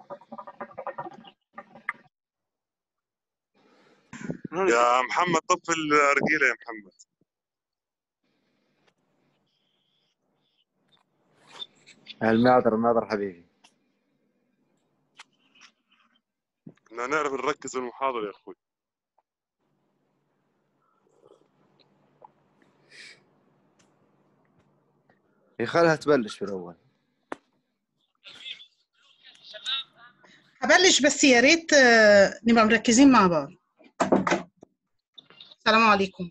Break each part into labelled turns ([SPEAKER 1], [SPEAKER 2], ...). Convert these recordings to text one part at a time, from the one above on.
[SPEAKER 1] يا محمد طفي الرجيله يا محمد.
[SPEAKER 2] المعذر حبيبي.
[SPEAKER 1] بدنا نعرف نركز بالمحاضره يا اخوي.
[SPEAKER 2] خلها تبلش في الاول.
[SPEAKER 3] هبلش بس يا ريت نبقى مركزين مع بعض. السلام عليكم.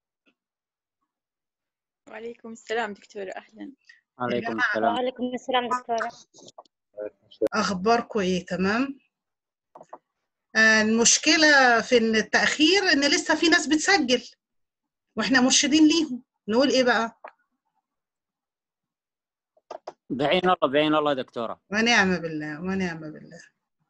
[SPEAKER 4] وعليكم السلام دكتورة، أهلا.
[SPEAKER 5] وعليكم السلام.
[SPEAKER 6] وعليكم السلام دكتورة.
[SPEAKER 3] أخباركم إيه؟ تمام؟ المشكلة في إن التأخير إن لسه في ناس بتسجل وإحنا مرشدين ليهم، نقول إيه بقى؟
[SPEAKER 5] بعين الله بعين الله دكتورة.
[SPEAKER 3] ونعم بالله ونعم بالله.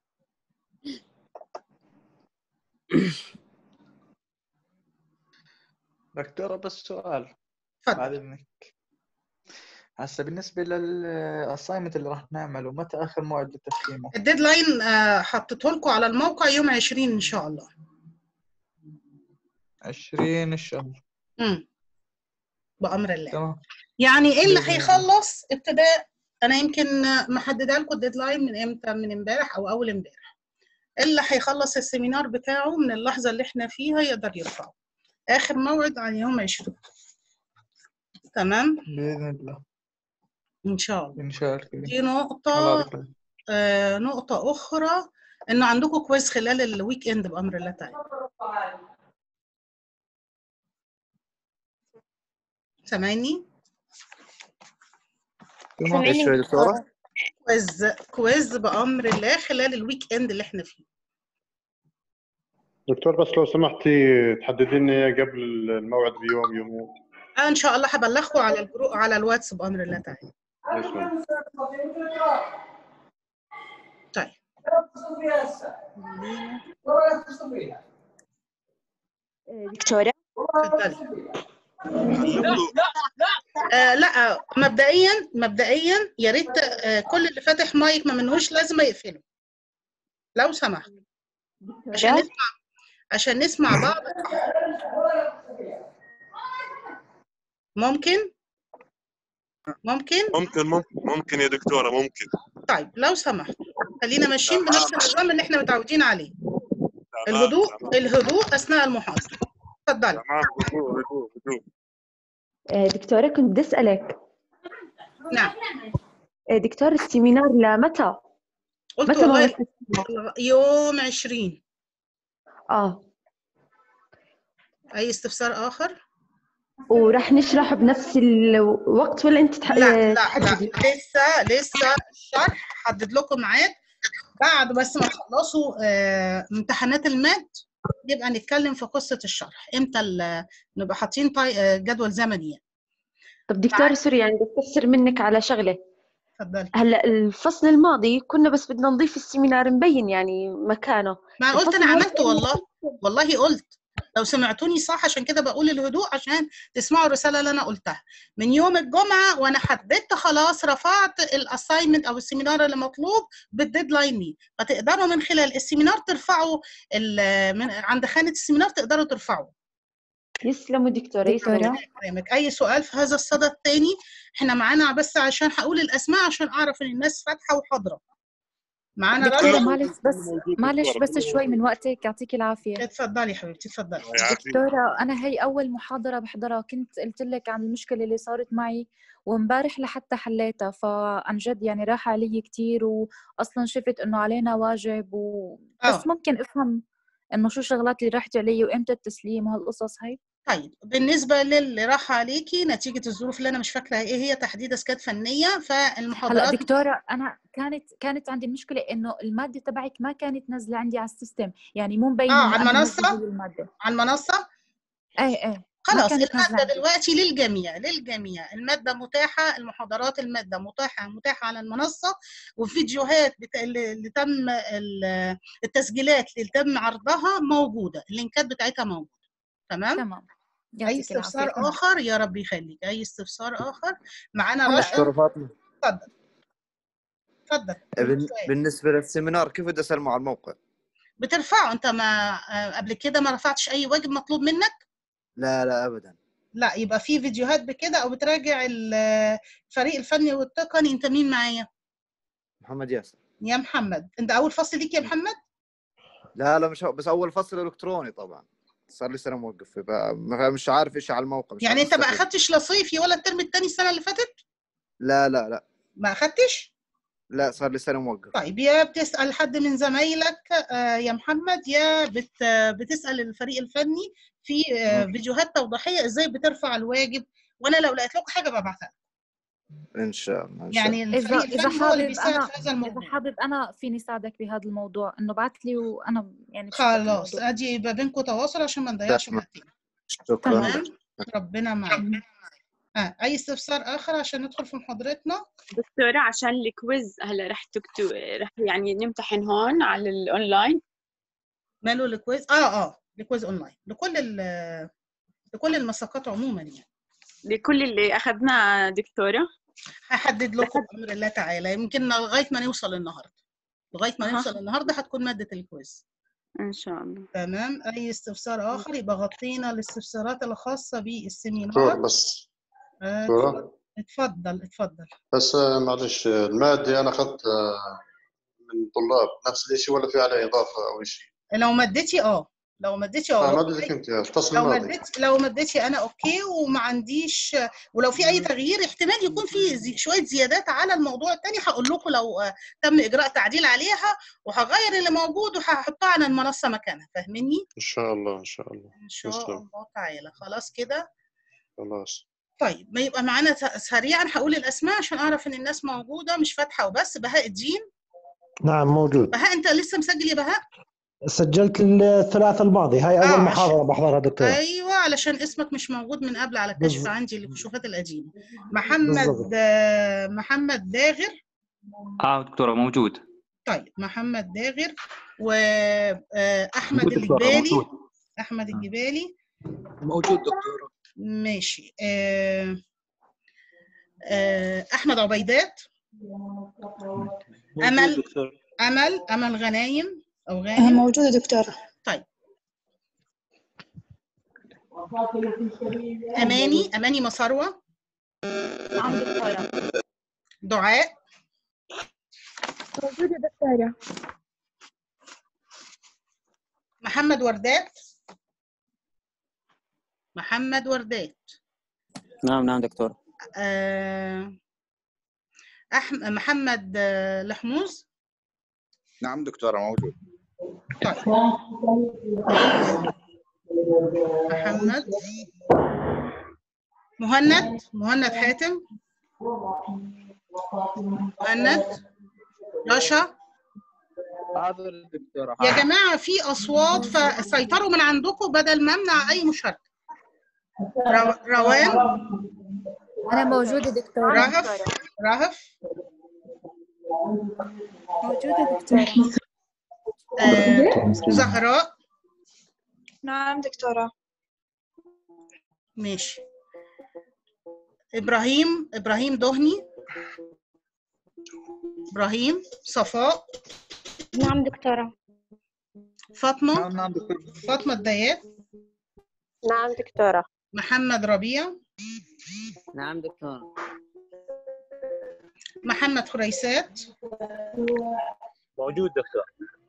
[SPEAKER 7] دكتورة بس سؤال
[SPEAKER 3] اتفضل.
[SPEAKER 7] بعد إذنك. هسه بالنسبة للأسايمنت اللي راح نعمله، متى آخر موعد لتسليمه؟
[SPEAKER 3] الديدلاين حطيته لكم على الموقع يوم 20 إن شاء الله.
[SPEAKER 7] 20 الشهر.
[SPEAKER 3] بأمر الله.
[SPEAKER 7] تمام.
[SPEAKER 3] يعني إيه اللي
[SPEAKER 7] بإذن الله.
[SPEAKER 3] هيخلص ابتداء؟ أنا يمكن محددة لكم الديدلاين من إمتى؟ من إمبارح أو أول إمبارح. اللي هيخلص السيمينار بتاعه من اللحظة اللي إحنا فيها يقدر يرفعه. آخر موعد على يوم 20. تمام؟
[SPEAKER 7] بإذن الله.
[SPEAKER 3] إن شاء الله.
[SPEAKER 7] إن شاء الله.
[SPEAKER 3] دي نقطة. نقطة أخرى إنه عندكم كويز خلال الويك إند بأمر الله تعالى. سامعني؟
[SPEAKER 6] سامعيني يا دكتورة؟
[SPEAKER 3] كويز بأمر الله خلال الويك إند اللي إحنا فيه.
[SPEAKER 8] دكتور بس لو سمحتي تحددي لنا قبل الموعد بيوم يومين.
[SPEAKER 3] إن شاء الله هبلغكم على الجروب على الواتس بأمر الله تعالى. طيب.
[SPEAKER 4] دكتورة.
[SPEAKER 3] اتفضلي. لا مبدئيا يا ريت كل اللي فاتح مايك ما منهوش لازم يقفله لو سمحت عشان نسمع بعض. ممكن
[SPEAKER 1] يا دكتورة ممكن.
[SPEAKER 3] طيب لو سمحت خلينا ماشيين بنفس النظام اللي احنا متعودين عليه. الهدوء اثناء المحاضرة. اتفضلي.
[SPEAKER 1] هدوء.
[SPEAKER 4] دكتورة كنت بدي أسألك.
[SPEAKER 3] نعم.
[SPEAKER 4] دكتور السيمينار لمتى؟
[SPEAKER 3] قلت والله يوم 20. أي استفسار آخر؟
[SPEAKER 4] وراح نشرح بنفس الوقت ولا أنت
[SPEAKER 3] لا لسه الشرح حدد لكم ميعاد بعد بس ما تخلصوا امتحانات الماد يبقى نتكلم في قصة الشرح امتى نبقى حاطين جدول زمني يعني. طب
[SPEAKER 4] دكتور سوري يعني بستفسر منك على شغلة.
[SPEAKER 3] تفضلي.
[SPEAKER 4] هلا الفصل الماضي كنا بس بدنا نضيف السيمينار مبين يعني مكانه.
[SPEAKER 3] ما قلت انا عملته والله قلت لو سمعتوني صح عشان كده بقول الهدوء عشان تسمعوا الرسالة اللي انا قلتها. من يوم الجمعة وانا حددت خلاص رفعت الاساينمنت او السيمينار اللي مطلوب بالديدلاين دي فتقدروا من خلال السيمينار ترفعوا من عند خانة السيمينار تقدروا ترفعوا.
[SPEAKER 4] يسلموا دكتورة يسلموا.
[SPEAKER 3] اي سؤال في هذا الصدد الثاني؟ احنا معانا بس عشان هقول الاسماء عشان اعرف ان الناس فاتحه وحاضره. معانا
[SPEAKER 6] دكتورة معلش بس شوي من وقتك يعطيكي العافيه.
[SPEAKER 3] اتفضلي حبيبتي اتفضلي.
[SPEAKER 6] دكتورة انا هي اول محاضره بحضرها، كنت قلت لك عن المشكله اللي صارت معي وامبارح لحتى حليتها، فعن جد يعني راح علي كثير واصلا شفت انه علينا واجب بس ممكن افهم انه شو الشغلات اللي راحت علي وامتى التسليم وهالقصص هي.
[SPEAKER 3] طيب بالنسبه للي راح عليكي نتيجه الظروف اللي انا مش فاكره ايه هي تحديد اسكات فنيه فالمحاضرات.
[SPEAKER 6] هلا دكتوره انا كانت عندي المشكله انه الماده تبعك ما كانت نازله عندي على السيستم، يعني مو مبين
[SPEAKER 3] على المنصه. على المنصه
[SPEAKER 6] ايه
[SPEAKER 3] خلاص الماده دلوقتي للجميع الماده متاحه، المحاضرات الماده متاحه على المنصه وفيديوهات اللي تم التسجيلات اللي تم عرضها موجوده، اللينكات بتاعتها موجوده. تمام. اي استفسار اخر؟ يا رب يخليك. اي استفسار اخر؟ معانا رشا.
[SPEAKER 2] دكتوره فاطمه.
[SPEAKER 3] اتفضل. اتفضل.
[SPEAKER 2] بالنسبه للسيمينار كيف بدي اسلمه على الموقع؟
[SPEAKER 3] بترفعه انت، ما قبل كده ما رفعتش اي واجب مطلوب منك؟
[SPEAKER 2] لا ابدا.
[SPEAKER 3] لا، يبقى في فيديوهات بكده، او بتراجع الفريق الفني والتقني. انت مين معايا؟
[SPEAKER 2] محمد ياسر.
[SPEAKER 3] يا محمد، انت اول فصل ليك يا محمد؟
[SPEAKER 2] لا مش بس اول فصل الكتروني طبعا، صار لي سنه موقف فيه بقى، مش عارف ايش على الموقع. مش
[SPEAKER 3] يعني
[SPEAKER 2] عارف
[SPEAKER 3] انت ما
[SPEAKER 2] استفيد.
[SPEAKER 3] اخدتش لا صيفي ولا الترم الثاني السنه اللي فاتت؟
[SPEAKER 2] لا
[SPEAKER 3] ما اخدتش؟
[SPEAKER 2] لا صار لي سنه موقف.
[SPEAKER 3] طيب، يا بتسال حد من زمايلك يا محمد، يا بتسال الفريق الفني في فيديوهات توضيحيه ازاي بترفع الواجب، وانا لو لقيت لكم حاجه ببعتها
[SPEAKER 2] ان شاء الله.
[SPEAKER 3] يعني الفريق الفني هو اللي بيساعد في هذا الموضوع.
[SPEAKER 6] اذا حابب انا فيني ساعدك بهذا الموضوع، انه بعت لي وانا يعني
[SPEAKER 3] خلاص ادي يبقى بينكم تواصل عشان ما نضيعش وقتنا.
[SPEAKER 2] شكرا.
[SPEAKER 3] تمام، ربنا معك. اي استفسار اخر عشان ندخل في محاضرتنا؟
[SPEAKER 9] دكتوره عشان الكويز هلا رح يعني نمتحن هون على الاونلاين.
[SPEAKER 3] ماله الكويز؟ الكويز اونلاين لكل المساقات عموما، يعني
[SPEAKER 9] لكل اللي اخذناه دكتوره.
[SPEAKER 3] هحدد لكم بامر الله تعالى، يمكن لغايه ما نوصل النهارده هتكون ماده الكويز
[SPEAKER 9] ان شاء الله.
[SPEAKER 3] تمام. اي استفسار اخر؟ يبقى غطينا الاستفسارات الخاصه بالسيمينار.
[SPEAKER 8] دكتور بس
[SPEAKER 3] اتفضل.
[SPEAKER 8] بس معلش، المادة أنا أخذت من طلاب نفس الشيء ولا في عليه إضافة أو شيء؟
[SPEAKER 3] لو مدتي مدتي
[SPEAKER 8] أنت الفصل الماضي.
[SPEAKER 3] لو مدتي أنا أوكي، وما عنديش، ولو في أي تغيير احتمال يكون في شوية زيادات على الموضوع الثاني هقول لكم لو تم إجراء تعديل عليها، وهغير اللي موجود وهحطها على المنصة مكانها. فاهميني؟
[SPEAKER 8] إن شاء الله
[SPEAKER 3] تعالى. خلاص كده.
[SPEAKER 8] خلاص.
[SPEAKER 3] طيب، ما يبقى معانا سريعا هقول الأسماء عشان أعرف إن الناس موجودة، مش فاتحة وبس. بهاء الدين.
[SPEAKER 10] نعم موجود.
[SPEAKER 3] بهاء، أنت لسه مسجل يا بهاء؟
[SPEAKER 10] سجلت الثلاث الماضي، هاي أول محاضرة بحضرها دكتور.
[SPEAKER 3] أيوة، علشان اسمك مش موجود من قبل على الكشف عندي الكشوفات القديمة. محمد داغر.
[SPEAKER 11] دكتورة موجود.
[SPEAKER 3] طيب، محمد داغر وأحمد الجبالي. أحمد الجبالي
[SPEAKER 12] موجود دكتورة.
[SPEAKER 3] ماشي. أحمد عبيدات. أمل غنايم أو غانم.
[SPEAKER 13] موجودة دكتورة.
[SPEAKER 3] طيب، أماني مصروة.
[SPEAKER 13] نعم دكتورة.
[SPEAKER 3] دعاء.
[SPEAKER 13] موجودة دكتورة.
[SPEAKER 3] محمد وردات.
[SPEAKER 5] نعم دكتور.
[SPEAKER 3] محمد لحموز.
[SPEAKER 12] نعم دكتورة موجود.
[SPEAKER 3] طيب، محمد. مهند حاتم. رشا.
[SPEAKER 12] حاضر دكتورة.
[SPEAKER 3] يا جماعة في أصوات، فسيطروا من عندكم بدل ما أمنع أي مشاركة. روان.
[SPEAKER 6] أنا موجودة دكتورة.
[SPEAKER 3] رهف.
[SPEAKER 13] موجودة دكتورة.
[SPEAKER 3] زهراء.
[SPEAKER 13] نعم دكتورة.
[SPEAKER 3] ماشي. إبراهيم دهني. صفاء.
[SPEAKER 13] نعم دكتورة.
[SPEAKER 3] فاطمة.
[SPEAKER 12] نعم دكتورة.
[SPEAKER 3] فاطمة الديات.
[SPEAKER 13] نعم دكتورة.
[SPEAKER 3] محمد ربيع.
[SPEAKER 5] نعم دكتورة.
[SPEAKER 3] محمد خريسات.
[SPEAKER 11] موجود دكتور.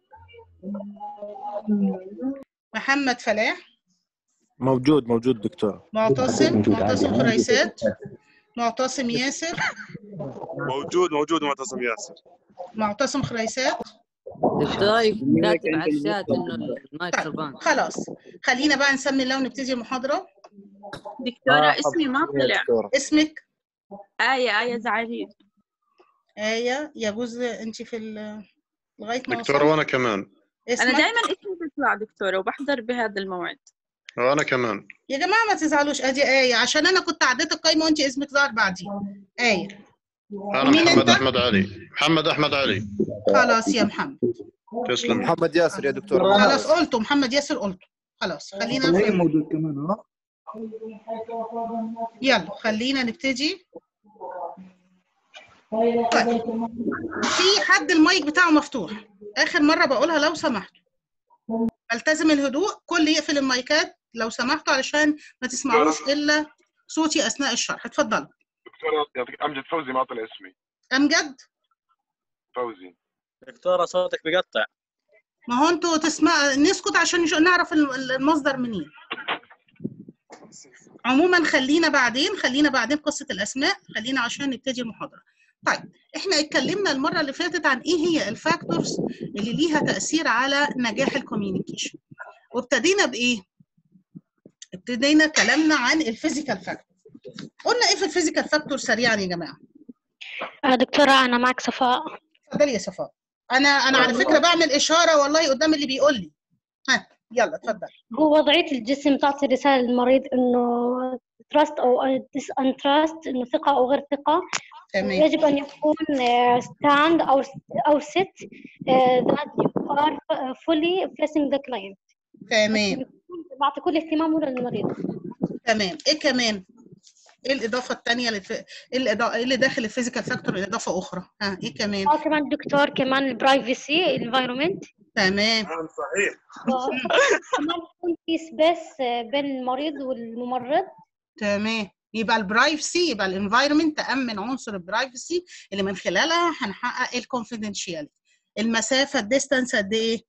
[SPEAKER 3] محمد فلاح.
[SPEAKER 10] موجود دكتور.
[SPEAKER 3] معتصم خريسات. معتصم ياسر.
[SPEAKER 1] موجود معتصم ياسر.
[SPEAKER 3] معتصم خريسات.
[SPEAKER 5] دكتور كاتب على الشات انه المايك خربان.
[SPEAKER 3] خلاص، خلينا بقى نسمي الله ونبتدي المحاضرة.
[SPEAKER 9] دكتورة اسمي ما طلع.
[SPEAKER 3] اسمك؟
[SPEAKER 9] آية زعليل.
[SPEAKER 3] آية، يجوز انت في لغاية ما
[SPEAKER 8] دكتورة وانا كمان.
[SPEAKER 9] انا دائما اسمي بيطلع دكتورة وبحضر بهذا الموعد.
[SPEAKER 8] وانا كمان.
[SPEAKER 3] يا جماعة ما تزعلوش، ادي آية عشان انا كنت عديت القايمة وانت اسمك ظهر بعدي. آية.
[SPEAKER 8] انا محمد احمد علي.
[SPEAKER 3] خلاص يا محمد.
[SPEAKER 8] تسلم.
[SPEAKER 2] محمد ياسر يا دكتور.
[SPEAKER 3] خلاص قلته محمد ياسر قلته. خلاص خلينا
[SPEAKER 12] موجود كمان.
[SPEAKER 3] يلا خلينا نبتدي. طيب في حد المايك بتاعه مفتوح، اخر مره بقولها لو سمحتوا التزم الهدوء، كل يقفل المايكات لو سمحتوا علشان ما تسمعوش الا صوتي اثناء الشرح. اتفضلوا.
[SPEAKER 1] دكتورة أمجد فوزي ما طلع اسمي.
[SPEAKER 3] امجد
[SPEAKER 1] فوزي.
[SPEAKER 14] دكتورة صوتك بيقطع.
[SPEAKER 3] ما هو انتوا نسكت عشان نعرف المصدر منين. عموما خلينا بعدين قصة الأسماء، خلينا عشان نبتدي المحاضرة. طيب احنا اتكلمنا المرة اللي فاتت عن ايه هي الفاكتورز اللي ليها تأثير على نجاح الكوميونيكيشن، وابتدينا بإيه؟ ابتدينا كلامنا عن الفيزيكال فاكتور. قلنا ايه في الفيزيكال فاكتور سريعا يا جماعة؟
[SPEAKER 15] دكتورة أنا معك صفاء.
[SPEAKER 3] اتفضلي يا صفاء. أنا على فكرة بعمل إشارة والله قدام اللي بيقول لي. ها يلا اتفضل.
[SPEAKER 15] هو وضعية الجسم تعطي رسالة للمريض إنه trust أو distrust، إنه ثقة أو غير ثقة.
[SPEAKER 3] تمام.
[SPEAKER 15] يجب أن يكون stand أو sit that you are fully facing the client.
[SPEAKER 3] تمام.
[SPEAKER 15] بعطي كل اهتمامه للمريض.
[SPEAKER 3] تمام. إيه كمان؟ ايه الاضافه الثانيه ايه اللي داخل الفيزيكال فاكتور اضافه اخرى؟ ها ايه كمان؟
[SPEAKER 15] كمان دكتور كمان البرايفسي الانفايرمنت.
[SPEAKER 3] تمام.
[SPEAKER 1] صحيح.
[SPEAKER 15] كمان يكون في سبيس بين المريض والممرض.
[SPEAKER 3] تمام. يبقى البرايفسي، يبقى الانفايرمنت تامن عنصر البرايفسي اللي من خلالها هنحقق الكونفيدنشياليتي. المسافه الديستانس قد ايه؟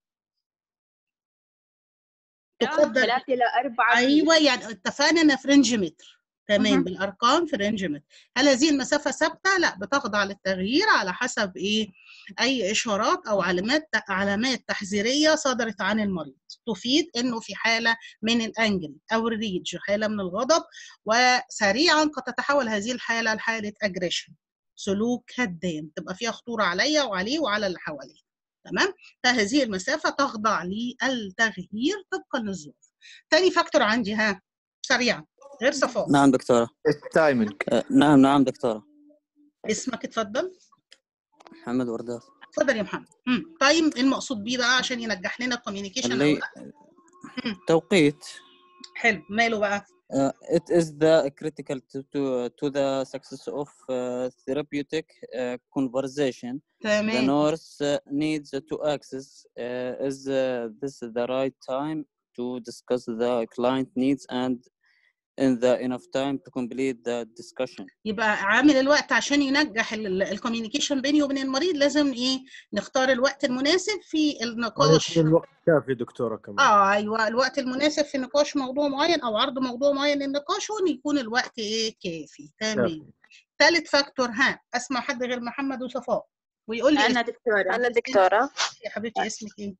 [SPEAKER 9] تقدر 3 إلى 4.
[SPEAKER 3] ايوه يعني اتفقنا في رينج متر. تمام. بالارقام في رينج متر. هل هذه المسافه ثابته؟ لا، بتخضع للتغيير على حسب ايه؟ اي اشارات او علامات تحذيريه صدرت عن المريض تفيد انه في حاله من الانجل او الريج، حاله من الغضب، وسريعا قد تتحول هذه الحاله لحاله اجريشن، سلوك هدام تبقى فيها خطوره عليا وعليه وعلى اللي حواليه. تمام. فهذه المسافه تخضع للتغيير طبقا للظروف. تاني فاكتور عندي، ها سريعا غير صفاء.
[SPEAKER 16] نعم دكتورة.
[SPEAKER 2] التايمينج.
[SPEAKER 16] نعم دكتورة.
[SPEAKER 3] اسمك اتفضل.
[SPEAKER 16] محمد ورداس.
[SPEAKER 3] اتفضل يا محمد. تايم المقصود بيه بقى عشان ينجح لنا الكوميونيكيشن
[SPEAKER 16] اللي توقيت.
[SPEAKER 3] حلو. ماله بقى؟
[SPEAKER 16] It is the critical to the success of therapeutic conversation.
[SPEAKER 3] تمام.
[SPEAKER 16] The nurse needs to access is this the right time to discuss the client needs and in the enough time to complete the discussion.
[SPEAKER 3] يبقى عامل الوقت عشان ينجح الكوميونيكيشن بيني وبين المريض لازم ايه؟ نختار الوقت المناسب في النقاش.
[SPEAKER 17] الوقت كافي دكتورة كمان.
[SPEAKER 3] ايوه الوقت المناسب في نقاش موضوع معين او عرض موضوع معين للنقاش، وان يكون الوقت ايه؟ كافي. تمام. ثالث فاكتور، ها اسمع حد غير محمد وصفاء ويقول لي.
[SPEAKER 13] أنا دكتورة. أنا دكتورة.
[SPEAKER 3] يا حبيبتي اسمك ايه؟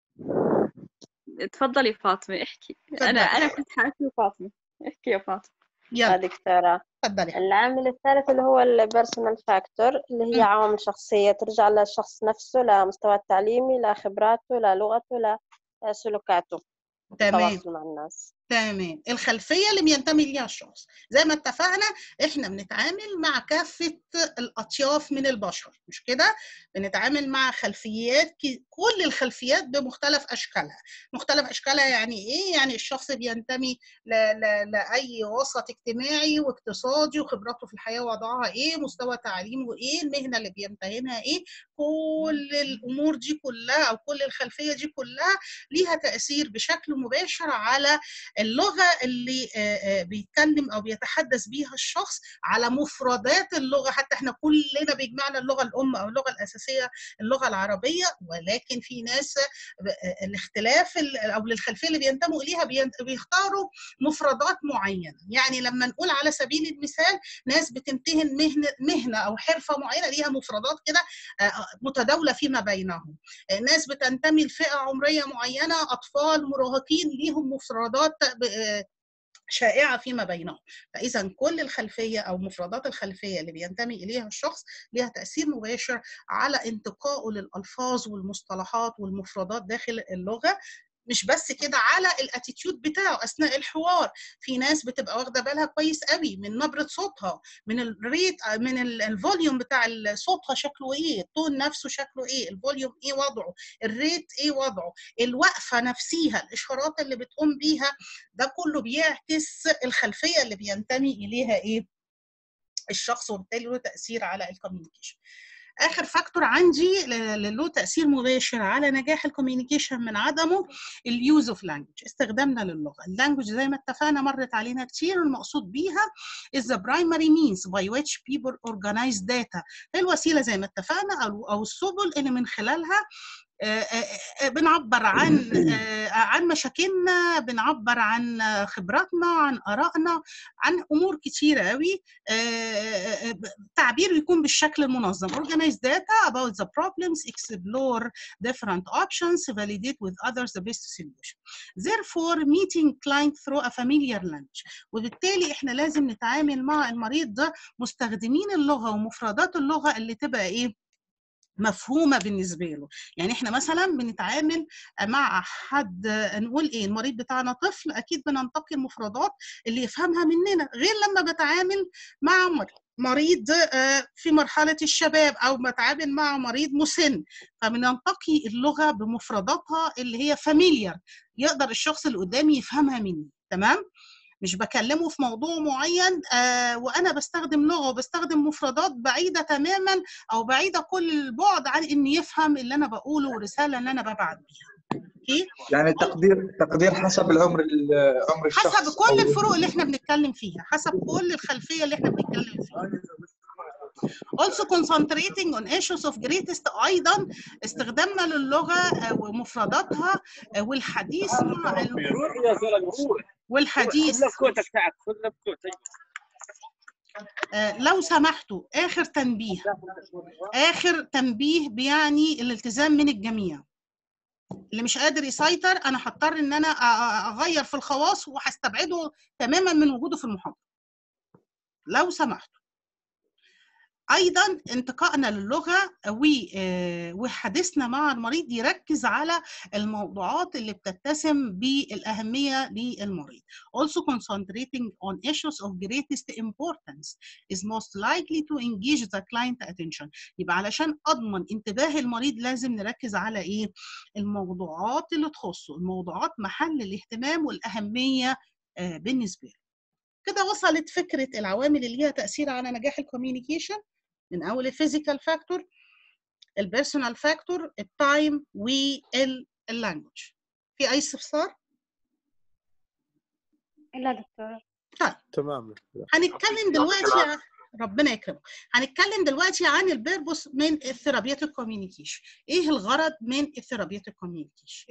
[SPEAKER 9] اتفضلي فاطمة احكي. أنا كنت حاسة فاطمة. احكي يا فاطمة.
[SPEAKER 13] يلا دكتورة.
[SPEAKER 3] اتفضلي.
[SPEAKER 13] العامل الثالث اللي هو البيرسونال فاكتور، اللي هي عوامل شخصية ترجع للشخص نفسه، لمستوى التعليمي، لخبراته، للغته، لسلوكاته.
[SPEAKER 3] تمام.
[SPEAKER 13] التواصل مع الناس.
[SPEAKER 3] تمام. الخلفية اللي بينتمي ليها الشخص، زي ما اتفقنا احنا بنتعامل مع كافة الأطياف من البشر، مش كده؟ بنتعامل مع خلفيات، كل الخلفيات بمختلف أشكالها. مختلف أشكالها يعني إيه؟ يعني الشخص بينتمي لأي وسط اجتماعي واقتصادي، وخبراته في الحياة وضعها إيه، مستوى تعليمه إيه، المهنة اللي بيمتهنها إيه. كل الأمور دي كلها أو كل الخلفية دي كلها ليها تأثير بشكل مباشر على اللغة اللي بيتكلم أو بيتحدث بيها الشخص، على مفردات اللغة. حتى احنا كلنا بيجمعنا اللغة الأم أو اللغة الأساسية اللغة العربية، ولكن في ناس الاختلاف أو للخلفية اللي بينتموا إليها بيختاروا مفردات معينة. يعني لما نقول على سبيل المثال ناس بتمتهن مهنة أو حرفة معينة ليها مفردات كده متداولة فيما بينهم. ناس بتنتمي لفئة عمرية معينة، أطفال، مراهقين، ليهم مفردات شائعة فيما بينهم. فإذا كل الخلفية أو مفردات الخلفية اللي بينتمي إليها الشخص لها تأثير مباشر على انتقائه للألفاظ والمصطلحات والمفردات داخل اللغة. مش بس كده، على الاتيتيود بتاعه اثناء الحوار. في ناس بتبقى واخده بالها كويس قوي من نبره صوتها، من الريت، من الفوليوم بتاع صوتها شكله ايه، التون نفسه شكله ايه، الفوليوم ايه وضعه، الريت ايه وضعه، الوقفه نفسها، الاشارات اللي بتقوم بيها. ده كله بيعكس الخلفيه اللي بينتمي اليها ايه الشخص، وبالتالي له تاثير على الكوميونيكيشن. اخر فاكتور عندي له تاثير مباشر على نجاح الكوميونيكيشن من عدمه اليوز اوف لانجوج، استخدامنا للغه. اللانجوج زي ما اتفقنا مرت علينا كتير، المقصود بيها is the primary means by which people organize data، الوسيله زي ما اتفقنا او السبل اللي من خلالها بنعبر عن مشاكلنا، بنعبر عن خبراتنا، عن آرائنا، عن أمور كتيرة قوي. تعبير يكون بالشكل المنظم. Organize data about the problems, explore different options, validate with others the best solution. Therefore, meeting client through a familiar language. وبالتالي احنا لازم نتعامل مع المريض ده مستخدمين اللغة ومفردات اللغة اللي تبقى ايه؟ مفهومه بالنسبه له. يعني احنا مثلا بنتعامل مع حد، نقول ايه، المريض بتاعنا طفل، اكيد بننتقي المفردات اللي يفهمها مننا، غير لما بتعامل مع مريض في مرحله الشباب او بتعامل مع مريض مسن، فبننتقي اللغه بمفرداتها اللي هي فاميليار، يقدر الشخص اللي قدامي يفهمها مني. تمام؟ مش بكلمه في موضوع معين وانا بستخدم لغه وبستخدم مفردات بعيده تماما او بعيده كل البعد عن ان يفهم اللي انا بقوله والرساله اللي انا ببعت بيها. اوكي؟
[SPEAKER 7] يعني تقدير حسب عمر الشخص،
[SPEAKER 3] حسب كل الفروق اللي احنا بنتكلم فيها، حسب كل الخلفيه اللي احنا بنتكلم فيها. Also concentrating on issues of greatest، ايضا استخدامنا للغه ومفرداتها والحديث مع والحديث. لو سمحتوا، آخر تنبيه بيعني الالتزام من الجميع. اللي مش قادر يسيطر أنا هضطر إن أنا أغير في الخواص وهستبعده تماما من وجوده في المحاضرة. لو سمحتوا. أيضا انتقائنا للغة وحديثنا مع المريض يركز على الموضوعات اللي بتتسم بالأهمية للمريض. Also concentrating on issues of greatest importance is most likely to engage the client attention. يبقى علشان أضمن انتباه المريض لازم نركز على إيه؟ الموضوعات اللي تخصه، الموضوعات محل الاهتمام والأهمية بالنسبة له. كده وصلت فكرة العوامل اللي ليها تأثير على نجاح الكوميونيكيشن، من أول الفيزيكال فاكتور، البيرسونال فاكتور، التايم، واللانجوج. في أي استفسار؟
[SPEAKER 15] لا دكتورة.
[SPEAKER 3] طيب
[SPEAKER 17] تمام.
[SPEAKER 3] هنتكلم دلوقتي ربنا يكرمك. هنتكلم دلوقتي عن البيربوس من الثيرابيوتيك كوميونيكيشن. ايه الغرض من الثيرابيوتيك كوميونيكيشن؟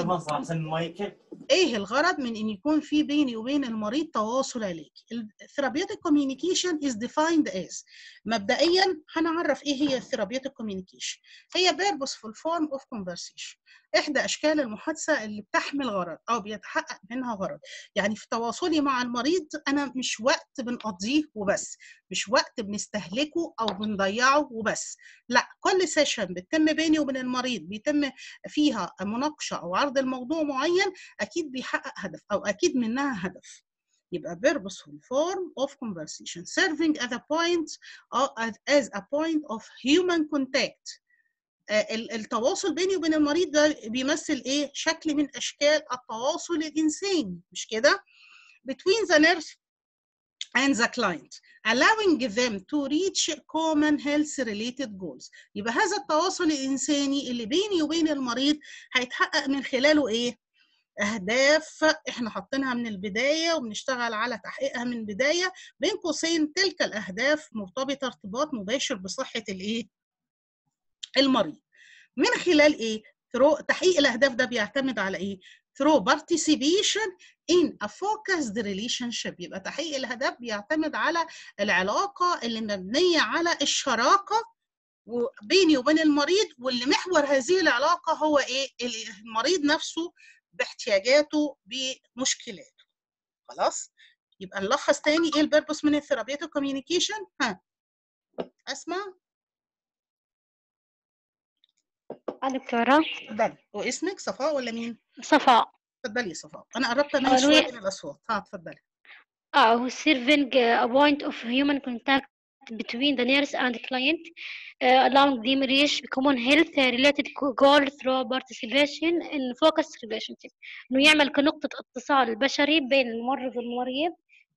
[SPEAKER 3] ايه الغرض من ان يكون في بيني وبين المريض تواصل علاجي؟ الثيرابيوتيك كوميونيكيشن is defined as، مبدئيا هنعرف ايه هي الثيرابيوتيك كوميونيكيشن. هي purposeful form of conversation، احدى اشكال المحادثه اللي بتحمل غرض او بيتحقق منها غرض. يعني في تواصلي مع المريض انا مش وقت بنقضيه وبس، مش وقت بنستهلكه او بنضيعه وبس، لا، كل سيشن بتتم بيني وبين المريض بيتم فيها مناقشه او عرض الموضوع معين، اكيد بيحقق هدف او اكيد منها هدف. يبقى purposeful form of conversation serving as a point of human contact. التواصل بيني وبين المريض ده بيمثل ايه؟ شكل من اشكال التواصل الانساني، مش كده؟ between the nurse and the client allowing them to reach common health related goals. يبقى هذا التواصل الانساني اللي بيني وبين المريض هيتحقق من خلاله ايه؟ اهداف احنا حاطينها من البدايه وبنشتغل على تحقيقها من البدايه، بين قوسين تلك الاهداف مرتبطه ارتباط مباشر بصحه الايه؟ المريض. من خلال ايه؟ تحقيق الاهداف ده بيعتمد على ايه؟ through participation in a focused relationship. يبقى تحقيق الهدف بيعتمد على العلاقه اللي مبنيه على الشراكه بيني وبين المريض، واللي محور هذه العلاقه هو ايه؟ المريض نفسه باحتياجاته بمشكلاته. خلاص؟ يبقى نلخص تاني ايه البيربوس من الثيرابيوتيك كوميونيكيشن؟ اسمع.
[SPEAKER 15] دكتورة.
[SPEAKER 3] اتفضلي. واسمك صفاء ولا مين؟
[SPEAKER 15] صفاء.
[SPEAKER 3] اتفضلي يا صفاء. انا قربت اميز شويه بين الاصوات. اتفضلي.
[SPEAKER 15] Serving a point of human contact between the nurse and the client, allowing them reach common health related goals through participation in focused relationship. إنه يعمل كنقطة اتصال بشري بين الممرض والمريض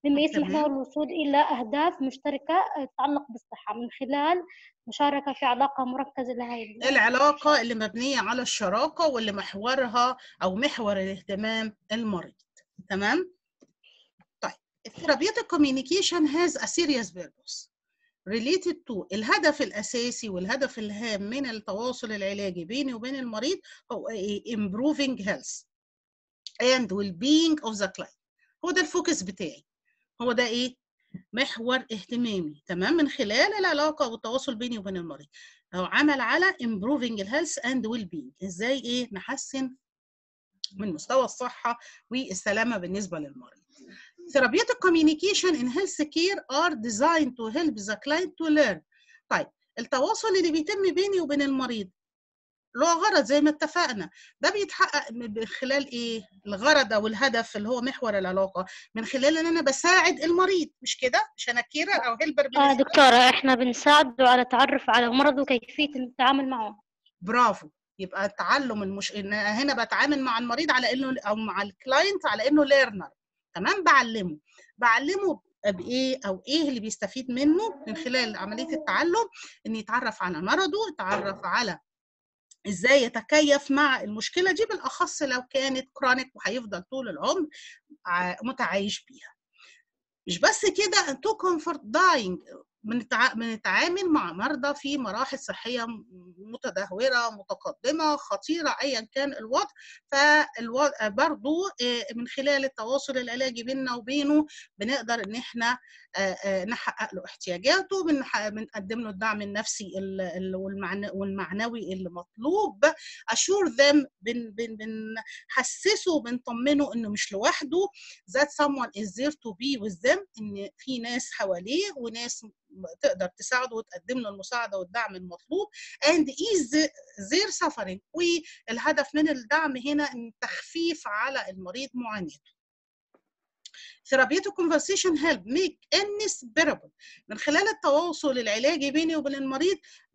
[SPEAKER 15] مما يسمح له
[SPEAKER 3] تمام.
[SPEAKER 15] الوصول إلى أهداف مشتركة تتعلق بالصحة من خلال مشاركة في علاقة مركزة لهذه
[SPEAKER 3] العلاقة اللي مبنية على الشراكة واللي محورها أو محور الاهتمام المريض. تمام؟ طيب therapeutic communication has a serious purpose related to الهدف الأساسي والهدف الهام من التواصل العلاجي بيني وبين المريض هو improving health and well-being of the client. هو ده الفوكس بتاعي، هو ده إيه؟ محور اهتمامي. تمام؟ من خلال العلاقة والتواصل بيني وبين المريض هو عمل على improving health and well-being. إزاي إيه؟ نحسن من مستوى الصحة والسلامة بالنسبة للمريض. Therapeutic communication in healthcare are designed to help the client to learn. طيب التواصل اللي بيتم بيني وبين المريض له غرض زي ما اتفقنا، ده بيتحقق من خلال ايه؟ الغرض او الهدف اللي هو محور العلاقة، من خلال ان انا بساعد المريض، مش كده؟ مش انا كيرر او هيلبر
[SPEAKER 15] دكتورة، احنا بنساعده على التعرف على مرضه وكيفية التعامل معه.
[SPEAKER 3] برافو. يبقى التعلم إن هنا بتعامل مع المريض على انه او مع الكلاينت على انه ليرنر. تمام؟ بعلمه بايه او ايه اللي بيستفيد منه من خلال عمليه التعلم، ان يتعرف على مرضه، يتعرف على ازاي يتكيف مع المشكله دي، بالاخص لو كانت كرونيك وهيفضل طول العمر متعايش بيها. مش بس كده، تو كومفورت داينج، بنتعامل مع مرضى في مراحل صحيه متدهوره متقدمه خطيره ايا كان الوضع، فبرضو من خلال التواصل العلاجي بيننا وبينه بنقدر ان احنا نحقق له احتياجاته، بنقدم له الدعم النفسي والمعنوي اللي مطلوب. assure them، بنحسسه بنطمنه انه مش لوحده، that someone is there to be with them، ان في ناس حواليه وناس تقدر تساعده وتقدم له المساعده والدعم المطلوب and ease their suffering. والهدف من الدعم هنا التخفيف على المريض معاناته. Therapeutic conversation help make illness bearable. من خلال التواصل العلاجي بيني وبين المريض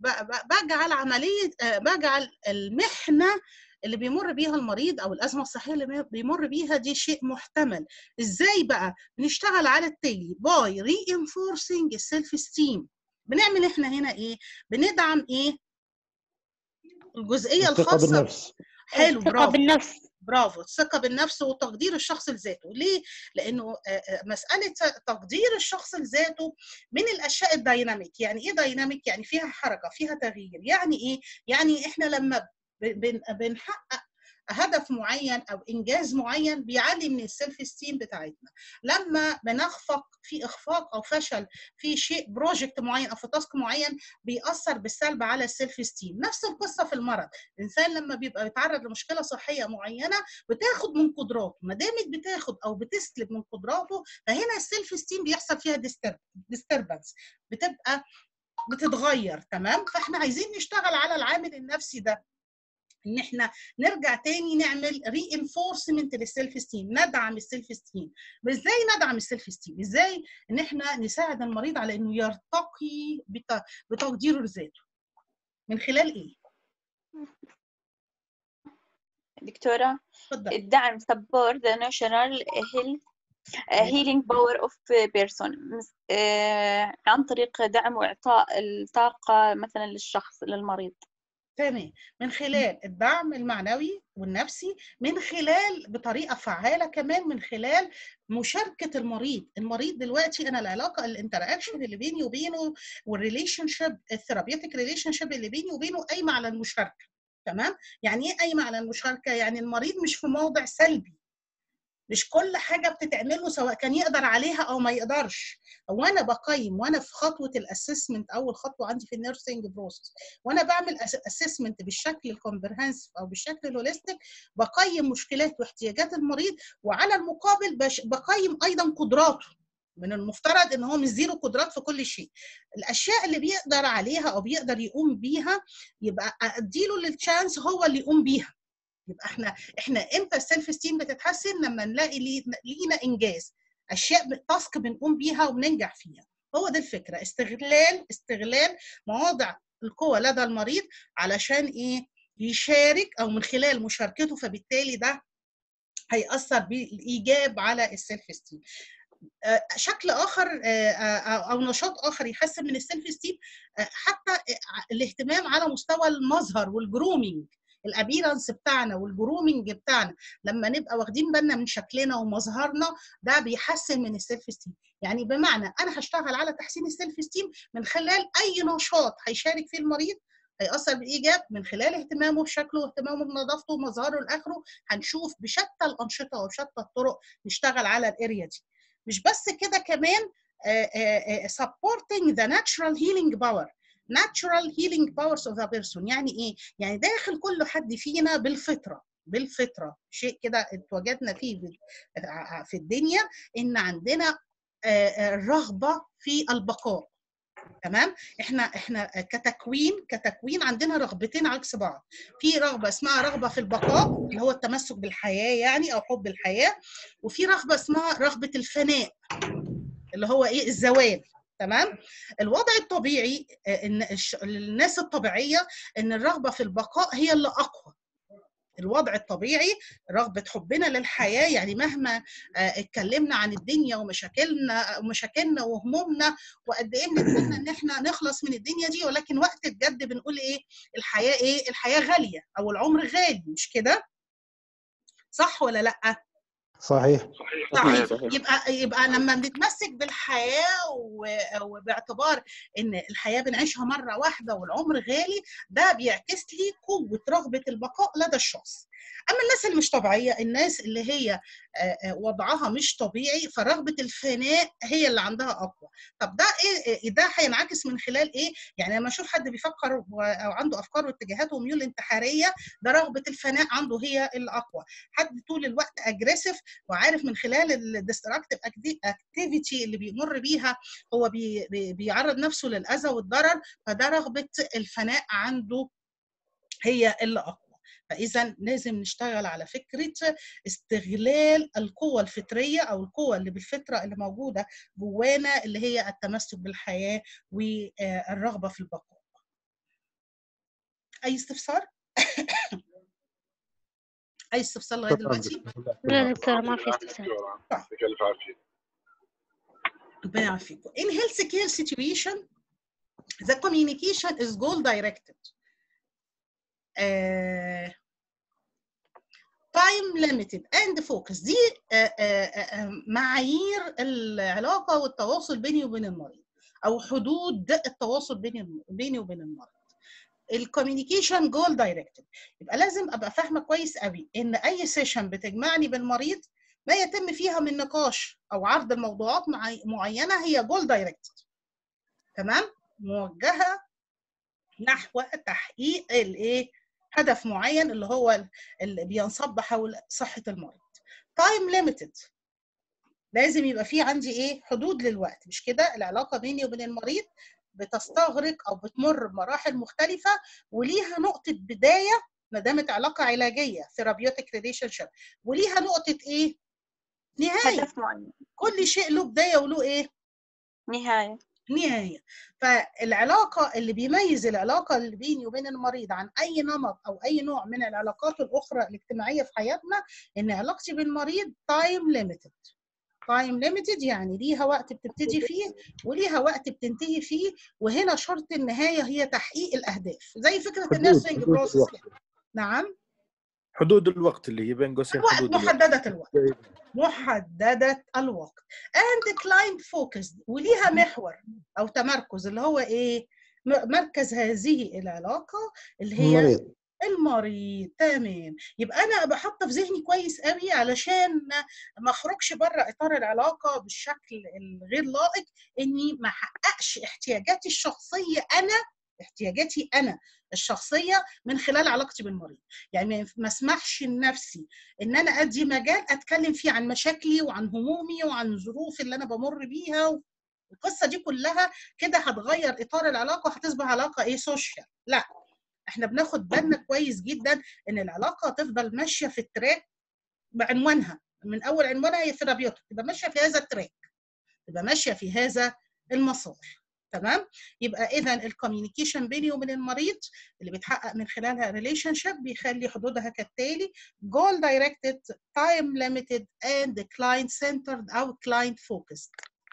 [SPEAKER 3] بجعل المحنه اللي بيمر بيها المريض او الازمه الصحيه اللي بيمر بيها دي شيء محتمل. ازاي بقى؟ بنشتغل على التالي باي reinforcing السيلف esteem. بنعمل احنا هنا ايه؟ بندعم ايه؟ الجزئيه الخاصه
[SPEAKER 10] بالنفس.
[SPEAKER 3] حلو،
[SPEAKER 15] الثقة بالنفس.
[SPEAKER 3] برافو. الثقه بالنفس وتقدير الشخص لذاته. ليه؟ لانه مساله تقدير الشخص لذاته من الاشياء الدايناميك. يعني ايه دايناميك؟ يعني فيها حركه، فيها تغيير. يعني ايه؟ يعني احنا لما بنحقق هدف معين او انجاز معين بيعلي من السيلف استيم بتاعتنا. لما بنخفق في اخفاق او فشل في شيء بروجكت معين او في تاسك معين بيأثر بالسلب على السيلف استيم. نفس القصه في المرض. الانسان لما بيبقى بيتعرض لمشكله صحيه معينه بتاخد من قدراته، ما دامت بتاخد او بتسلب من قدراته فهنا السيلف استيم بيحصل فيها ديستربنس، بتبقى بتتغير. تمام؟ فاحنا عايزين نشتغل على العامل النفسي ده، ان احنا نرجع تاني نعمل reinforcement للسيلف استيم، ندعم السيلف استيم. ازاي ندعم السيلف استيم؟ ازاي ان احنا نساعد المريض على انه يرتقي بتقديره لذاته؟ من خلال ايه؟
[SPEAKER 9] دكتورة، الدعم support the national healing power of person، عن طريق دعم واعطاء الطاقة مثلا للشخص للمريض.
[SPEAKER 3] تمام. من خلال الدعم المعنوي والنفسي، من خلال بطريقه فعاله كمان من خلال مشاركه المريض. المريض دلوقتي انا العلاقه الانتراكشن اللي بيني وبينه والريليشن شيب الثيرابيوتيك ريليشن شيب اللي بيني وبينه قايمه على المشاركه. تمام؟ يعني ايه قايمه على المشاركه؟ يعني المريض مش في موضع سلبي، مش كل حاجه بتتعمله سواء كان يقدر عليها او ما يقدرش. وانا بقيم وانا في خطوه الاسسمنت، اول خطوه عندي في النيرسينج بروسس، وانا بعمل اسسمنت بالشكل الكومبرهنسيف او بالشكل الهوليستيك، بقيم مشكلات واحتياجات المريض، وعلى المقابل بقيم ايضا قدراته. من المفترض ان هو مش زيرو قدرات في كل شيء. الاشياء اللي بيقدر عليها او بيقدر يقوم بيها يبقى اديله للتشانس هو اللي يقوم بيها. يبقى احنا امتى السيلف استيم بتتحسن؟ لما نلاقي لينا انجاز، اشياء تاسك بنقوم بيها وبننجح فيها. هو ده الفكره، استغلال مواضع القوه لدى المريض علشان ايه؟ يشارك، او من خلال مشاركته، فبالتالي ده هيأثر بالايجاب على السيلف استيم. شكل اخر او نشاط اخر يحسن من السيلف استيم، حتى الاهتمام على مستوى المظهر والجرومينج، الابيرنس بتاعنا والجرومينج بتاعنا، لما نبقى واخدين بالنا من شكلنا ومظهرنا ده بيحسن من السيلف استيم. يعني بمعنى انا هشتغل على تحسين السيلف استيم من خلال اي نشاط هيشارك فيه المريض هيأثر بالإيجاب من خلال اهتمامه بشكله واهتمامه بنظافته ومظهره لآخره. هنشوف بشتى الأنشطة وبشتى الطرق نشتغل على الاريا دي. مش بس كده، كمان supporting the natural healing power. natural healing powers of the person يعني ايه؟ يعني داخل كل حد فينا بالفطرة شيء كده اتوجدنا فيه في الدنيا، ان عندنا رغبة في البقاء. تمام؟ احنا كتكوين عندنا رغبتين عكس بعض. في رغبه اسمها رغبه في البقاء اللي هو التمسك بالحياه يعني او حب الحياه، وفي رغبه اسمها رغبه الفناء اللي هو ايه؟ الزوال. تمام؟ الوضع الطبيعي ان الناس الطبيعيه ان الرغبه في البقاء هي اللي اقوى. الوضع الطبيعي رغبة حبنا للحياة، يعني مهما اتكلمنا عن الدنيا ومشاكلنا وهمومنا وقد ايه بنتمنى ان احنا نخلص من الدنيا دي، ولكن وقت الجد بنقول ايه؟ الحياة ايه؟ الحياة غالية او العمر غالي، مش كده؟ صح ولا لا؟
[SPEAKER 10] صحيح.
[SPEAKER 3] يبقى لما بنتمسك بالحياه وباعتبار ان الحياه بنعيشها مره واحده والعمر غالي، ده بيعكس لي قوه رغبه البقاء لدى الشخص. اما الناس اللي مش طبيعيه، الناس اللي هي وضعها مش طبيعي، فرغبه الفناء هي اللي عندها اقوى. طب ده ايه؟ ده هينعكس من خلال ايه؟ يعني لما اشوف حد بيفكر او عنده افكار واتجاهات وميول انتحاريه، ده رغبه الفناء عنده هي الاقوى. حد طول الوقت اجريسيف وعارف من خلال الديستراكتيف اكتيفيتي اللي بيمر بيها هو بيعرض نفسه للاذى والضرر، فده رغبه الفناء عنده هي اللي اقوى. فاذا لازم نشتغل على فكره استغلال القوه الفطريه او القوه اللي بالفطره اللي موجوده جوانا، اللي هي التمسك بالحياه والرغبه في البقاء. اي استفسار؟ اي استفسار لغايه دلوقتي؟
[SPEAKER 15] لا دكتورة ما في استفسار.
[SPEAKER 3] ربنا يعافيكم. In healthcare situation the communication is goal directed. time limited and focus. دي معايير العلاقه والتواصل بيني وبين المريض او حدود التواصل بيني وبين المريض. الكوميونيكيشن جول دايركتد. يبقى لازم ابقى فاهمه كويس قوي ان اي سيشن بتجمعني بالمريض ما يتم فيها من نقاش او عرض الموضوعات معينه هي جول دايركتد. تمام؟ موجهه نحو تحقيق الايه؟ هدف معين اللي هو اللي بينصب حول صحه المريض. تايم ليميتد. لازم يبقى في عندي ايه؟ حدود للوقت، مش كده؟ العلاقه بيني وبين المريض بتستغرق او بتمر بمراحل مختلفه وليها نقطه بدايه ما دامت علاقه علاجيه ثيرابيوتيك ريليشن شيب، وليها نقطه ايه؟ نهايه.
[SPEAKER 9] هدف معين.
[SPEAKER 3] كل شيء له بدايه وله ايه؟
[SPEAKER 9] نهايه.
[SPEAKER 3] فالعلاقه اللي بيميز العلاقه اللي بيني وبين المريض عن اي نمط او اي نوع من العلاقات الاخرى الاجتماعيه في حياتنا ان علاقتي بالمريض تايم ليميتد. تايم ليميتد يعني ليها وقت بتبتدي فيه وليها وقت بتنتهي فيه، وهنا شرط النهايه هي تحقيق الاهداف، زي فكره النيرسينج بروسيس. نعم،
[SPEAKER 17] حدود الوقت اللي هي بين قوسين حدود
[SPEAKER 3] محدده الوقت. محدده الوقت. and client focused. وليها محور او تمركز اللي هو ايه؟ مركز هذه العلاقه اللي هي المريض. تمام. يبقى انا ابقى حاطه في ذهني كويس قوي علشان ما اخرجش بره اطار العلاقه بالشكل الغير لائق، اني ما احققش احتياجاتي الشخصيه احتياجاتي انا الشخصيه من خلال علاقتي بالمريض. يعني ما اسمحش لنفسي ان انا ادي مجال اتكلم فيه عن مشاكلي وعن همومي وعن ظروفي اللي انا بمر بيها. القصه دي كلها كده هتغير اطار العلاقه وهتصبح علاقه ايه؟ سوشيال. لا، احنا بناخد بالنا كويس جدا ان العلاقه تفضل ماشيه في التراك بعنوانها، من اول عنوانها هي ثيرابيوتيك، تبقى ماشيه في هذا التراك، تبقى ماشيه في هذا المسار. تمام؟ يبقى اذا الكوميونيكيشن بيني وبين المريض اللي بيتحقق من خلالها ريليشن شيب بيخلي حدودها كالتالي: جول دايركتد، تايم ليميتد، اند كلاينت سنترد او كلاينت فوكسد.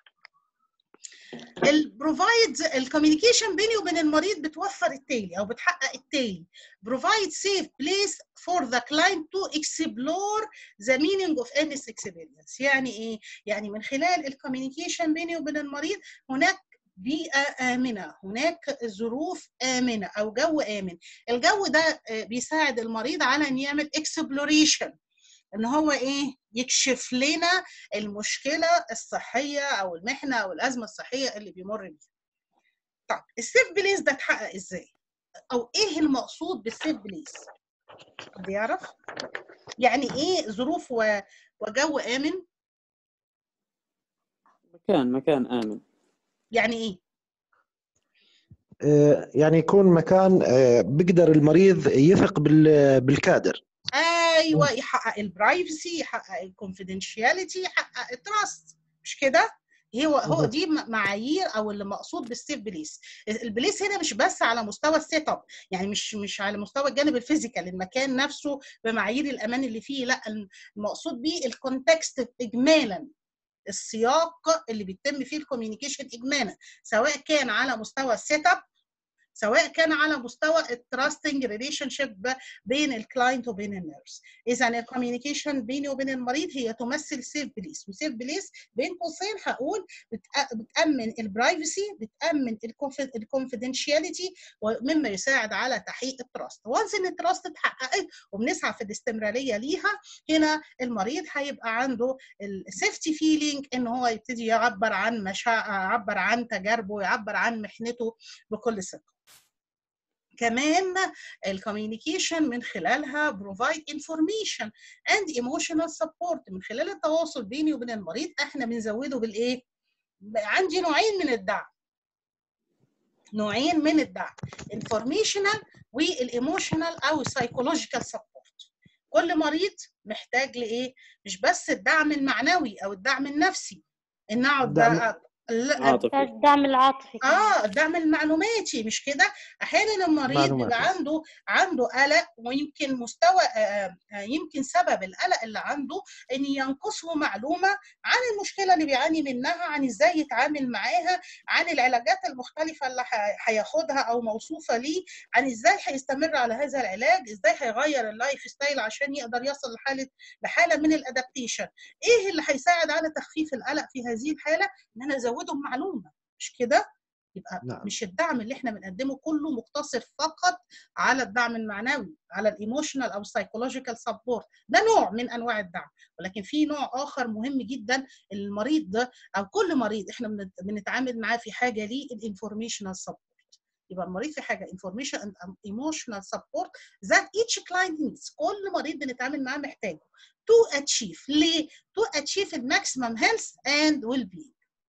[SPEAKER 3] البروفايد الكوميونيكيشن بيني وبين المريض بتوفر التالي او بتحقق التالي: provide safe place for the client to explore the meaning of illness experience. يعني ايه؟ يعني من خلال الكوميونيكيشن بيني وبين المريض هناك بيئة آمنة، هناك ظروف آمنة أو جو آمن. الجو ده بيساعد المريض على أن يعمل exploration، ان هو ايه؟ يكشف لنا المشكله الصحيه او المحنه او الازمه الصحيه اللي بيمر بيها. طب السيف بليس ده اتحقق ازاي؟ او ايه المقصود بالسيف بليس؟ حد يعرف؟ يعني ايه ظروف وجو امن؟
[SPEAKER 16] مكان آمن.
[SPEAKER 3] يعني ايه؟
[SPEAKER 10] يعني يكون مكان بيقدر المريض يثق بالكادر.
[SPEAKER 3] ايوه، يحقق البرايفسي، يحقق الكونفيدنشياليتي، يحقق التراست، مش كده؟ هو دي معايير او اللي مقصود بالسيف بليس. البليس هنا مش بس على مستوى السيت اب، يعني مش على مستوى الجانب الفيزيكال، المكان نفسه بمعايير الامان اللي فيه، لا، المقصود بيه الكونتكست اجمالا، السياق اللي بيتم فيه الكوميونيكيشن اجمالا، سواء كان على مستوى السيت اب، سواء كان على مستوى التراستنج ريليشن شيب بين الكلاينت وبين النيرس. اذا الكوميونيكيشن بيني وبين المريض هي تمثل سيف بليس، وسيف بليس بين قوسين هقول بتامن البرايفسي، بتامن الكونفيدنشياليتي، ومما يساعد على تحقيق التراست. وانس ان التراست اتحققت وبنسعى في الاستمراريه ليها، هنا المريض هيبقى عنده السيفتي فيلينج ان هو يبتدي يعبر عن يعبر عن تجاربه، يعبر عن محنته بكل ثقه. كمان الكوميونيكيشن من خلالها provide information and emotional support. من خلال التواصل بيني وبين المريض احنا بنزوده بالايه؟ عندي نوعين من الدعم، نوعين من الدعم: informational والايموشنال او psychological support. كل مريض محتاج لايه؟ مش بس الدعم المعنوي او الدعم النفسي، ان اقعد
[SPEAKER 15] الدعم العاطفي،
[SPEAKER 3] الدعم المعلوماتي، مش كده؟ احيانا المريض بيبقى عنده قلق، ويمكن مستوى يمكن سبب القلق اللي عنده ان ينقصه معلومه عن المشكله اللي بيعاني منها، عن ازاي يتعامل معاها، عن العلاجات المختلفه اللي هياخدها او موصوفه ليه، عن ازاي هيستمر على هذا العلاج، ازاي هيغير اللايف ستايل عشان يقدر يصل لحاله من الادابتيشن. ايه اللي هيساعد على تخفيف القلق في هذه الحاله؟ ان انا ازودهم معلومه، مش كده؟ يبقى مش الدعم اللي احنا بنقدمه كله مقتصر فقط على الدعم المعنوي، على الايموشنال او سايكولوجيكال سبورت، ده نوع من انواع الدعم، ولكن في نوع اخر مهم جدا المريض ده او كل مريض احنا بنتعامل معاه في حاجه ليه، الانفورميشنال سبورت. يبقى المريض في حاجه information and emotional support that each client needs. كل مريض بنتعامل معاه محتاجه to achieve. ليه؟ to achieve the maximum health and well-being.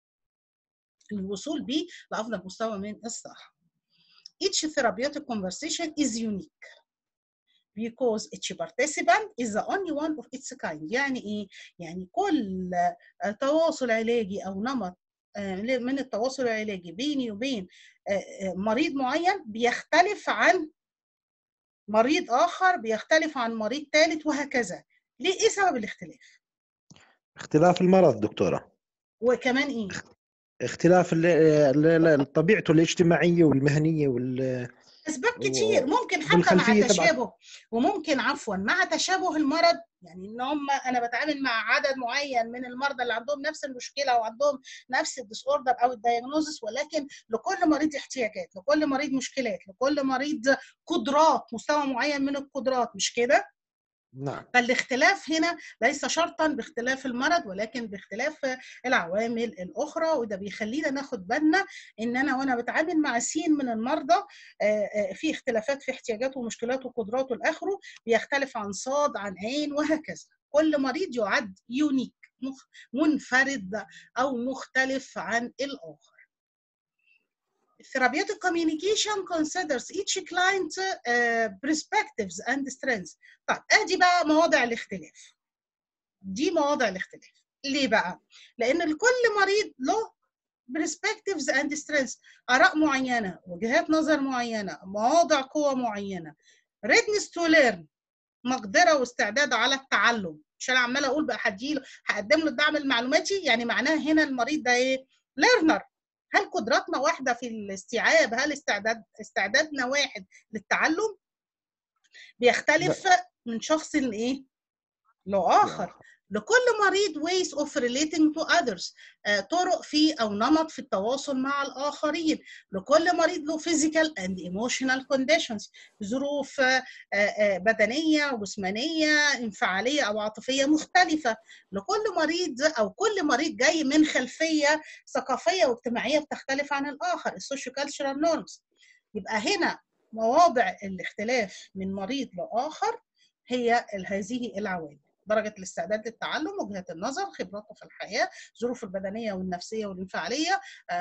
[SPEAKER 3] الوصول بيه لأفضل مستوى من الصحة. Each therapeutic conversation is unique because each participant is the only one of its kind. يعني إيه؟ يعني كل تواصل علاجي أو نمط من التواصل العلاجي بيني وبين مريض معين بيختلف عن مريض آخر، بيختلف عن مريض ثالث، وهكذا. ليه؟ إيه سبب الاختلاف؟
[SPEAKER 10] اختلاف المرض دكتورة.
[SPEAKER 3] وكمان إيه؟
[SPEAKER 10] اختلاف طبيعته الاجتماعية والمهنية
[SPEAKER 3] أسباب كتير، ممكن حتى مع تشابه، وممكن مع تشابه المرض، يعني ان انا بتعامل مع عدد معين من المرضى اللي عندهم نفس المشكله وعندهم نفس الديس اوردر او الدايجنوزس، ولكن لكل مريض احتياجات، لكل مريض مشكلات، لكل مريض قدرات، مستوى معين من القدرات، مش كده؟
[SPEAKER 10] نعم.
[SPEAKER 3] فالاختلاف هنا ليس شرطا باختلاف المرض، ولكن باختلاف العوامل الاخرى، وده بيخلينا ناخد بالنا ان انا وانا بتعامل مع سين من المرضى في اختلافات في احتياجاته ومشكلاته وقدراته الاخره، بيختلف عن صاد، عن عين، وهكذا. كل مريض يعد يونيك، منفرد او مختلف عن الاخر. Therapeutic communication considers each client perspectives and strengths. طيب ادي بقى مواضع الاختلاف. دي مواضع الاختلاف. ليه بقى؟ لان لكل مريض له perspectives and strengths، آراء معينة، وجهات نظر معينة، مواضع قوة معينة. readiness to learn، مقدرة واستعداد على التعلم. مش أنا عمالة أقول بقى هقدم له الدعم المعلوماتي، يعني معناها هنا المريض ده إيه؟ learner. هل قدراتنا واحدة في الاستيعاب؟ هل استعدادنا واحد للتعلم؟ بيختلف من شخص لإيه؟ لآخر. لكل مريض ways of relating to others، طرق في أو نمط في التواصل مع الآخرين. لكل مريض له physical and emotional conditions، ظروف بدنية وجسمانية انفعالية أو عاطفية مختلفة. لكل مريض أو كل مريض جاي من خلفية ثقافية واجتماعية بتختلف عن الآخر، السوشيو-كالتشرال نورمز. يبقى هنا مواضع الاختلاف من مريض لآخر هي هذه العوامل: درجة الاستعداد للتعلم، وجهة النظر، خبراته في الحياة، ظروفه البدنية والنفسية والانفعالية،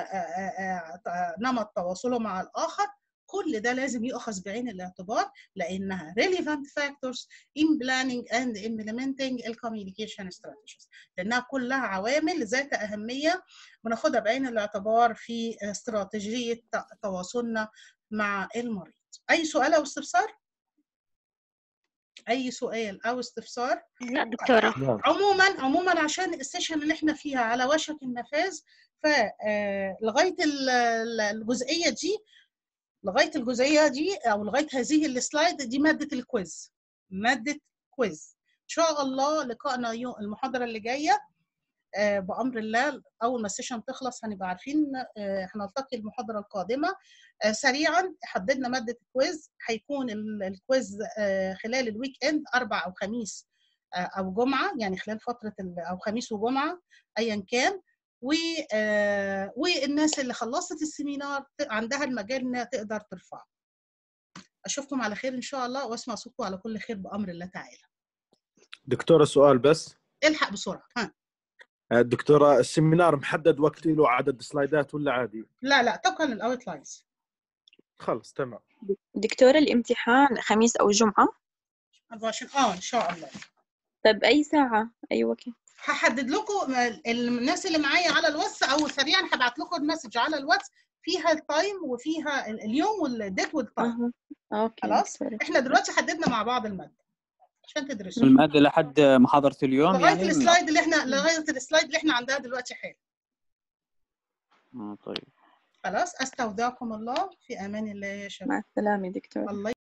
[SPEAKER 3] نمط تواصله مع الآخر. كل ده لازم يؤخذ بعين الاعتبار لأنها relevant factors in planning and implementing communication strategies، لأنها كلها عوامل ذات أهمية بناخدها بعين الاعتبار في استراتيجية تواصلنا مع المريض. أي سؤال أو استفسار؟ أي سؤال أو استفسار؟
[SPEAKER 15] لا دكتورة.
[SPEAKER 3] عموما عشان السيشن اللي احنا فيها على وشك النفاذ، فلغاية الجزئية دي أو لغاية هذه السلايد دي مادة الكويز. مادة كويز. إن شاء الله لقائنا يوم المحاضرة اللي جاية بأمر الله. أول ما السيشن تخلص هنبقى عارفين هنلتقي المحاضرة القادمة. سريعا حددنا مادة الكويز. هيكون الكويز خلال الويك اند، أربع أو خميس أو جمعة، يعني خلال فترة أو خميس وجمعة أيا كان. والناس اللي خلصت السيمينار عندها المجال إنها تقدر ترفع. أشوفكم على خير إن شاء الله، وأسمع صوتكم على كل خير بأمر الله تعالى.
[SPEAKER 17] دكتورة سؤال بس.
[SPEAKER 3] الحق بسرعة.
[SPEAKER 17] دكتورة، السيمينار محدد وقت له عدد سلايدات ولا عادي؟
[SPEAKER 3] لا طبقا للأوتلاينز.
[SPEAKER 17] خلص تمام.
[SPEAKER 9] دكتورة الامتحان خميس أو جمعة؟
[SPEAKER 3] 24 إن شاء الله.
[SPEAKER 9] طب أي ساعة؟ أي وقت؟
[SPEAKER 3] هحدد لكم الناس اللي معايا على الواتس، أو سريعا هبعت لكم المسج على الواتس فيها التايم وفيها اليوم والديت والتايم.
[SPEAKER 9] أوكي.
[SPEAKER 3] خلاص. احنا دلوقتي حددنا مع بعض المادة عشان تدرسوا
[SPEAKER 16] المادة لحد محاضرة اليوم
[SPEAKER 3] لغاية
[SPEAKER 16] يعني
[SPEAKER 3] السلايد اللي احنا عندها دلوقتي حالا.
[SPEAKER 16] طيب
[SPEAKER 3] خلاص. استودعكم الله في امان الله يا شباب.
[SPEAKER 9] مع السلامة دكتور.
[SPEAKER 3] الله